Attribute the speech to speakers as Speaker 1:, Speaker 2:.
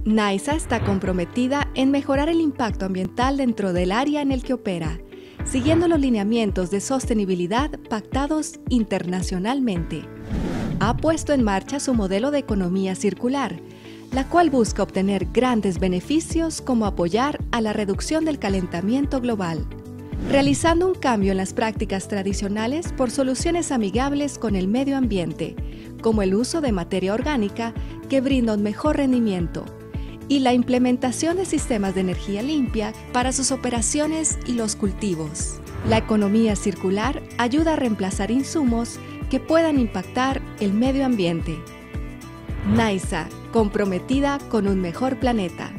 Speaker 1: NISA está comprometida en mejorar el impacto ambiental dentro del área en el que opera, siguiendo los lineamientos de sostenibilidad pactados internacionalmente. Ha puesto en marcha su modelo de economía circular, la cual busca obtener grandes beneficios como apoyar a la reducción del calentamiento global, realizando un cambio en las prácticas tradicionales por soluciones amigables con el medio ambiente, como el uso de materia orgánica que brinda un mejor rendimiento, y la implementación de sistemas de energía limpia para sus operaciones y los cultivos. La economía circular ayuda a reemplazar insumos que puedan impactar el medio ambiente. NISA, comprometida con un mejor planeta.